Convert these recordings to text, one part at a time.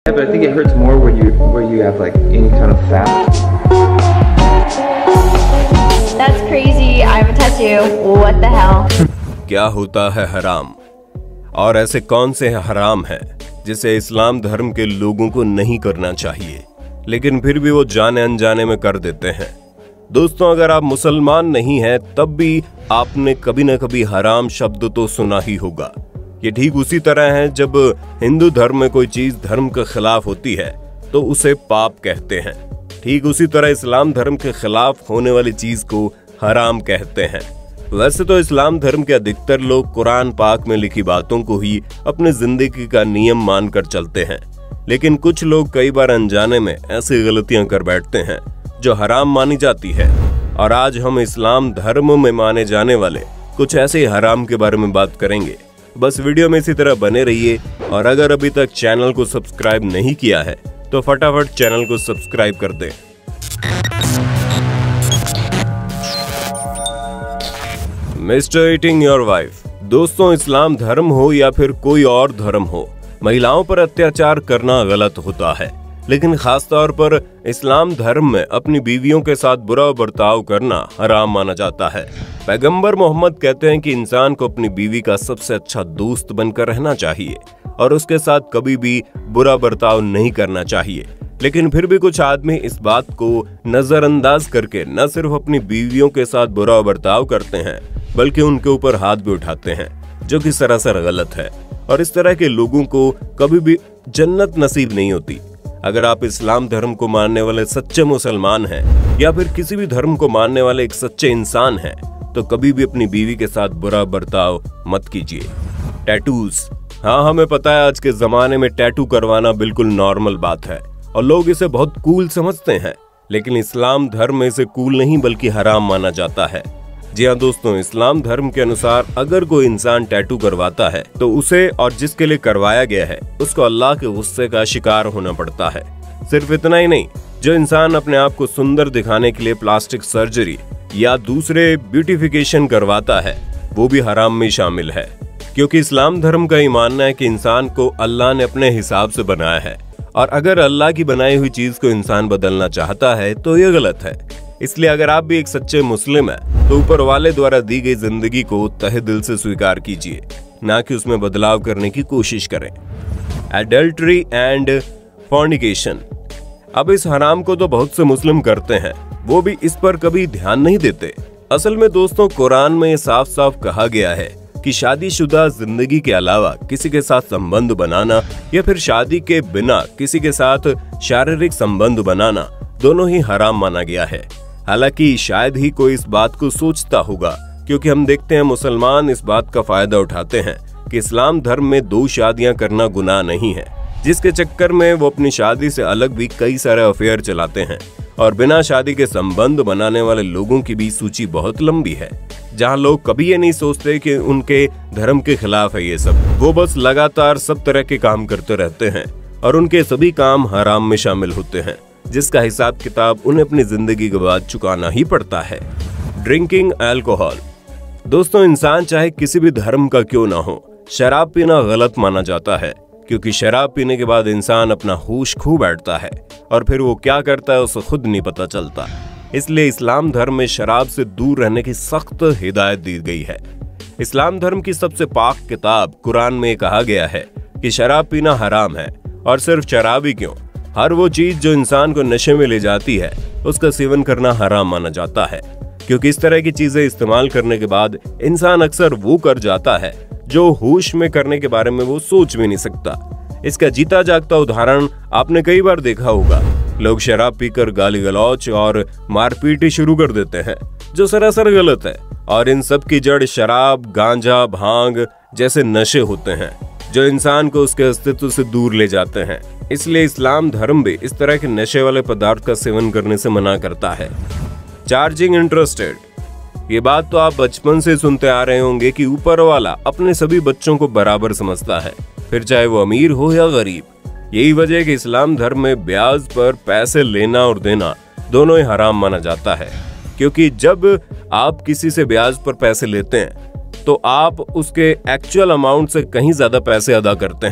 But I think it hurts more where you have like any kind of fat. That's crazy. I have a tattoo. What the hell? क्या होता है हराम और ऐसे कौन से हराम हैं जिसे इस्लाम धर्म के लोगों को नहीं करना चाहिए, लेकिन फिर भी वो जाने अनजाने में कर देते हैं। दोस्तों, अगर आप मुसलमान नहीं हैं तब भी आपने कभी न कभी हराम शब्द तो सुना ही होगा। ये ठीक उसी तरह है जब हिंदू धर्म में कोई चीज धर्म के खिलाफ होती है तो उसे पाप कहते हैं। ठीक उसी तरह इस्लाम धर्म के खिलाफ होने वाली चीज को हराम कहते हैं। वैसे तो इस्लाम धर्म के अधिकतर लोग कुरान पाक में लिखी बातों को ही अपनी जिंदगी का नियम मानकर चलते हैं, लेकिन कुछ लोग कई बार अनजाने में ऐसी गलतियां कर बैठते हैं जो हराम मानी जाती है। और आज हम इस्लाम धर्म में माने जाने वाले कुछ ऐसे हराम के बारे में बात करेंगे। बस वीडियो में इसी तरह बने रहिए, और अगर अभी तक चैनल को सब्सक्राइब नहीं किया है तो फटाफट चैनल को सब्सक्राइब कर दें। Mistreating your wife. दोस्तों, इस्लाम धर्म हो या फिर कोई और धर्म हो, महिलाओं पर अत्याचार करना गलत होता है, लेकिन खासतौर पर इस्लाम धर्म में अपनी बीवियों के साथ बुरा बर्ताव करना हराम माना जाता है। पैगंबर मोहम्मद कहते हैं कि इंसान को अपनी बीवी का सबसे अच्छा दोस्त बनकर रहना चाहिए और उसके साथ कभी भी बुरा बर्ताव नहीं करना चाहिए। लेकिन फिर भी कुछ आदमी इस बात को नजरअंदाज करके न सिर्फ अपनी बीवियों के साथ बुरा बर्ताव करते हैं बल्कि उनके ऊपर हाथ भी उठाते हैं, जो कि सरासर गलत है। और इस तरह के लोगों को कभी भी जन्नत नसीब नहीं होती। अगर आप इस्लाम धर्म को मानने वाले सच्चे मुसलमान हैं या फिर किसी भी धर्म को मानने वाले एक सच्चे इंसान हैं तो कभी भी अपनी बीवी के साथ बुरा बर्ताव मत कीजिए। टैटूज। हाँ, हमें पता है आज के जमाने में टैटू करवाना बिल्कुल नॉर्मल बात है और लोग इसे बहुत कूल समझते हैं, लेकिन इस्लाम धर्म में इसे कूल नहीं बल्कि हराम माना जाता है। जी हाँ दोस्तों, इस्लाम धर्म के अनुसार अगर कोई इंसान टैटू करवाता है तो उसे और जिसके लिए करवाया गया है उसको अल्लाह के गुस्से का शिकार होना पड़ता है। सिर्फ इतना ही नहीं, जो इंसान अपने आप को सुंदर दिखाने के लिए प्लास्टिक सर्जरी या दूसरे ब्यूटिफिकेशन करवाता है वो भी हराम में शामिल है, क्योंकि इस्लाम धर्म का ये मानना है कि इंसान को अल्लाह ने अपने हिसाब से बनाया है और अगर अल्लाह की बनाई हुई चीज को इंसान बदलना चाहता है तो ये गलत है। इसलिए अगर आप भी एक सच्चे मुस्लिम हैं तो ऊपर वाले द्वारा दी गई जिंदगी को तहे दिल से स्वीकार कीजिए, ना कि उसमें बदलाव करने की कोशिश करें। Adultery and fornication. अब इस हराम को तो बहुत से मुस्लिम करते हैं, वो भी इस पर कभी ध्यान नहीं देते। असल में दोस्तों, कुरान में साफ साफ कहा गया है कि शादीशुदा जिंदगी के अलावा किसी के साथ संबंध बनाना या फिर शादी के बिना किसी के साथ शारीरिक संबंध बनाना दोनों ही हराम माना गया है। हालांकि शायद ही कोई इस बात को सोचता होगा, क्योंकि हम देखते हैं मुसलमान इस बात का फायदा उठाते हैं कि इस्लाम धर्म में 2 शादियां करना गुनाह नहीं है, जिसके चक्कर में वो अपनी शादी से अलग भी कई सारे अफेयर चलाते हैं। और बिना शादी के संबंध बनाने वाले लोगों की भी सूची बहुत लंबी है, जहां लोग कभी ये नहीं सोचते कि उनके धर्म के खिलाफ है ये सब। वो बस लगातार सब तरह के काम करते रहते हैं और उनके सभी काम हराम में शामिल होते हैं, जिसका हिसाब किताब उन्हें अपनी जिंदगी के बाद चुकाना ही पड़ता है। Drinking alcohol. दोस्तों, इंसान चाहे किसी भी धर्म का क्यों ना हो, शराब पीना गलत माना जाता है, क्योंकि शराब पीने के बाद इंसान अपना होश खो बैठता है और फिर वो क्या करता है उसे खुद नहीं पता चलता। इसलिए इस्लाम धर्म में शराब से दूर रहने की सख्त हिदायत दी गई है। इस्लाम धर्म की सबसे पाक किताब कुरान में कहा गया है कि शराब पीना हराम है, और सिर्फ शराब ही क्यों, हर वो चीज जो इंसान को नशे में ले जाती है उसका सेवन करना हराम माना जाता है, क्योंकि इस तरह की चीजें इस्तेमाल करने के बाद इंसान अक्सर वो कर जाता है जो होश में करने के बारे में वो सोच भी नहीं सकता। इसका जीता जागता उदाहरण आपने कई बार देखा होगा। लोग शराब पीकर गाली गलौच और मारपीट शुरू कर देते हैं, जो सरासर गलत है। और इन सब की जड़ शराब, गांजा, भांग जैसे नशे होते हैं जो इंसान को उसके अस्तित्व से दूर ले जाते हैं। इसलिए इस्लाम धर्म भी इस तरह के नशे वाले पदार्थ का सेवन करने से मना करता है। Charging interested. ये बात तो आप बचपन से सुनते आ रहे होंगे कि ऊपर वाला अपने सभी बच्चों को बराबर समझता है, फिर चाहे वो अमीर हो या गरीब। यही वजह है कि इस्लाम धर्म में ब्याज पर पैसे लेना और देना दोनों ही हराम माना जाता है, क्योंकि जब आप किसी से ब्याज पर पैसे लेते हैं तो आप उसके एक्चुअल अमाउंट से कहीं ज्यादा पैसे अदा करते हैं,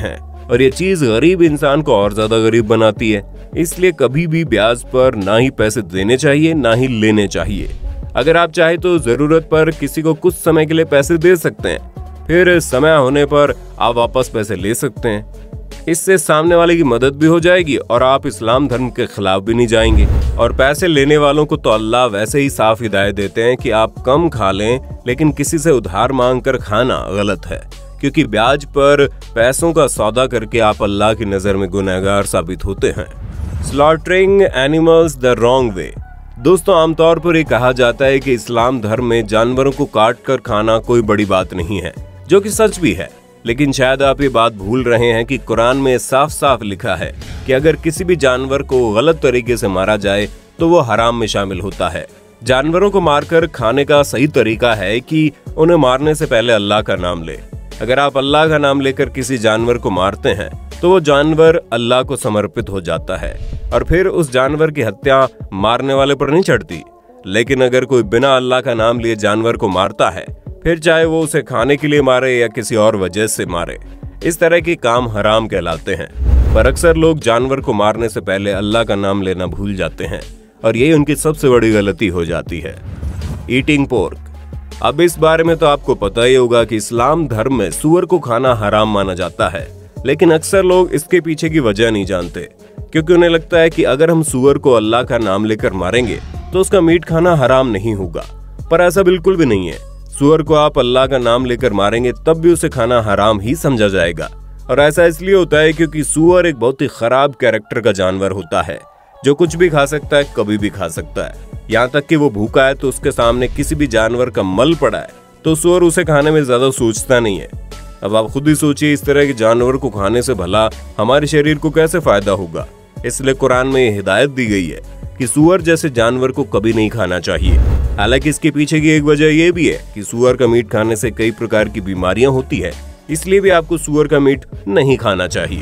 और ये चीज गरीब इंसान को और ज्यादा गरीब बनाती है। इसलिए कभी भी ब्याज पर ना ही पैसे देने चाहिए ना ही लेने चाहिए। अगर आप चाहे तो जरूरत पर किसी को कुछ समय के लिए पैसे दे सकते हैं, फिर समय होने पर आप वापस पैसे ले सकते हैं। इससे सामने वाले की मदद भी हो जाएगी और आप इस्लाम धर्म के खिलाफ भी नहीं जाएंगे। और पैसे लेने वालों को तो अल्लाह वैसे ही साफ हिदायत देते हैं कि आप कम खा लें, लेकिन किसी से उधार मांग कर खाना गलत है, क्योंकि ब्याज पर पैसों का सौदा करके आप अल्लाह की नजर में गुनहगार साबित होते हैं। Slaughtering animals the wrong way. दोस्तों, आमतौर पर ये कहा जाता है कि इस्लाम धर्म में जानवरों को काट कर खाना कोई बड़ी बात नहीं है, जो कि सच भी है। लेकिन शायद आप ये बात भूल रहे हैं कि कुरान में साफ साफ लिखा है कि अगर किसी भी जानवर को गलत तरीके से मारा जाए तो वो हराम में शामिल होता है। जानवरों को मारकर खाने का सही तरीका है कि उन्हें मारने से पहले अल्लाह का नाम ले। अगर आप अल्लाह का नाम लेकर किसी जानवर को मारते हैं तो वो जानवर अल्लाह को समर्पित हो जाता है और फिर उस जानवर की हत्या मारने वाले पर नहीं चढ़ती। लेकिन अगर कोई बिना अल्लाह का नाम लिए जानवर को मारता है, फिर चाहे वो उसे खाने के लिए मारे या किसी और वजह से मारे, इस तरह के काम हराम कहलाते हैं। पर अक्सर लोग जानवर को मारने से पहले अल्लाह का नाम लेना भूल जाते हैं और यही उनकी सबसे बड़ी गलती हो जाती है। Eating pork. अब इस बारे में तो आपको पता ही होगा कि इस्लाम धर्म में सूअर को खाना हराम माना जाता है, लेकिन अक्सर लोग इसके पीछे की वजह नहीं जानते, क्योंकि उन्हें लगता है कि अगर हम सूअर को अल्लाह का नाम लेकर मारेंगे तो उसका मीट खाना हराम नहीं होगा। पर ऐसा बिल्कुल भी नहीं है। सूअर को आप अल्लाह का नाम लेकर मारेंगे तब भी उसे खाना हराम ही समझा जाएगा। और ऐसा इसलिए होता है क्योंकि सूअर एक बहुत ही खराब कैरेक्टर का जानवर होता है, जो कुछ भी खा सकता है, कभी भी खा सकता है। यहाँ तक कि वो भूखा है तो उसके सामने किसी भी जानवर का मल पड़ा है तो सूअर उसे खाने में ज्यादा सोचता नहीं है। अब आप खुद ही सोचिए, इस तरह के जानवर को खाने से भला हमारे शरीर को कैसे फायदा होगा। इसलिए कुरान में ये हिदायत दी गई है कि सूअर जैसे जानवर को कभी नहीं खाना चाहिए। हालांकि इसके पीछे की एक वजह यह भी है कि सूअर का मीट खाने से कई प्रकार की बीमारियां होती है, इसलिए भी आपको सूअर का मीट नहीं खाना चाहिए।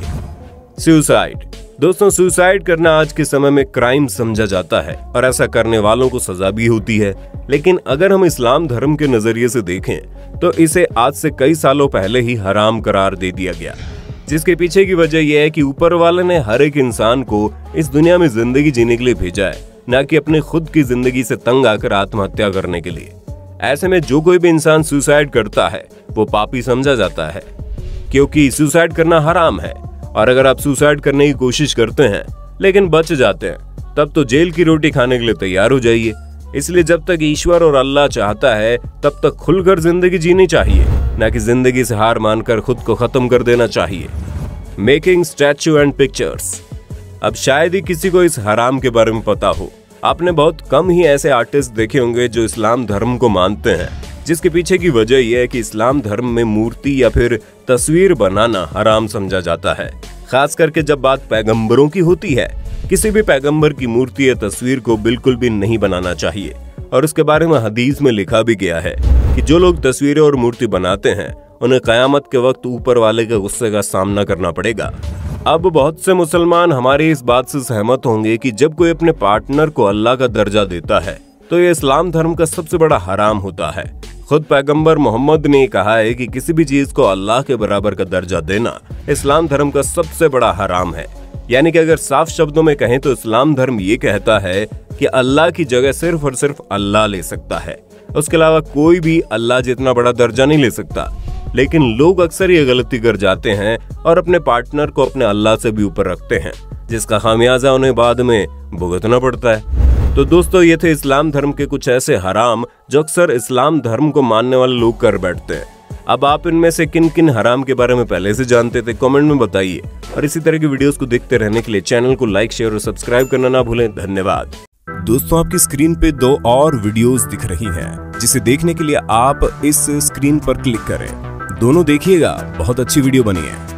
सुसाइड। दोस्तों, सुसाइड करना आज के समय में क्राइम समझा जाता है और ऐसा करने वालों को सजा भी होती है। लेकिन अगर हम इस्लाम धर्म के नजरिए से देखें तो इसे आज से कई सालों पहले ही हराम करार दे दिया गया, जिसके पीछे की वजह यह है कि ऊपर वाले ने हर एक इंसान को इस दुनिया में जिंदगी जीने के लिए भेजा है, न कि अपने खुद की जिंदगी से तंग आकर आत्महत्या करने के लिए। ऐसे में जो कोई भी इंसान सुसाइड करता है वो पापी समझा जाता है, क्योंकि सुसाइड करना हराम है। और अगर आप सुसाइड करने की कोशिश करते हैं लेकिन बच जाते हैं, तब तो जेल की रोटी खाने के लिए तैयार हो जाइए। इसलिए जब तक ईश्वर और अल्लाह चाहता है तब तक खुलकर जिंदगी जीनी चाहिए, न कि जिंदगी से हार मानकर खुद को खत्म कर देना चाहिए। Making statue and pictures. अब शायद ही किसी को इस हराम के बारे में पता हो। आपने बहुत कम ही ऐसे आर्टिस्ट देखे होंगे जो इस्लाम धर्म को मानते हैं, जिसके पीछे की वजह यह है कि इस्लाम धर्म में मूर्ति या फिर तस्वीर बनाना हराम समझा जाता है। खास करके जब बात पैगंबरों की होती है, किसी भी पैगंबर की मूर्ति या तस्वीर को बिल्कुल भी नहीं बनाना चाहिए। और उसके बारे में हदीस में लिखा भी गया है कि जो लोग तस्वीरें और मूर्ति बनाते हैं उन्हें कयामत के वक्त ऊपर वाले के गुस्से का सामना करना पड़ेगा। अब बहुत से मुसलमान हमारी इस बात से सहमत होंगे कि जब कोई अपने पार्टनर को अल्लाह का दर्जा देता है तो ये इस्लाम धर्म का सबसे बड़ा हराम होता है। खुद पैगंबर मोहम्मद ने कहा है कि किसी भी चीज को अल्लाह के बराबर का दर्जा देना इस्लाम धर्म का सबसे बड़ा हराम है। यानी कि अगर साफ शब्दों में कहें तो इस्लाम धर्म ये कहता है कि अल्लाह की जगह सिर्फ और सिर्फ अल्लाह ले सकता है, उसके अलावा कोई भी अल्लाह जितना बड़ा दर्जा नहीं ले सकता। लेकिन लोग अक्सर ये गलती कर जाते हैं और अपने पार्टनर को अपने अल्लाह से भी ऊपर रखते हैं, जिसका खामियाजा उन्हें बाद में भुगतना पड़ता है। तो दोस्तों, ये थे इस्लाम धर्म के कुछ ऐसे हराम जो अक्सर इस्लाम धर्म को मानने वाले लोग कर बैठते हैं। अब आप इनमें से किन किन हराम के बारे में पहले से जानते थे, कमेंट में बताइए। और इसी तरह की वीडियोस को देखते रहने के लिए चैनल को लाइक, शेयर और सब्सक्राइब करना ना भूलें। धन्यवाद। दोस्तों, आपकी स्क्रीन पे 2 और वीडियोस दिख रही हैं, जिसे देखने के लिए आप इस स्क्रीन पर क्लिक करें। दोनों देखिएगा, बहुत अच्छी वीडियो बनी है।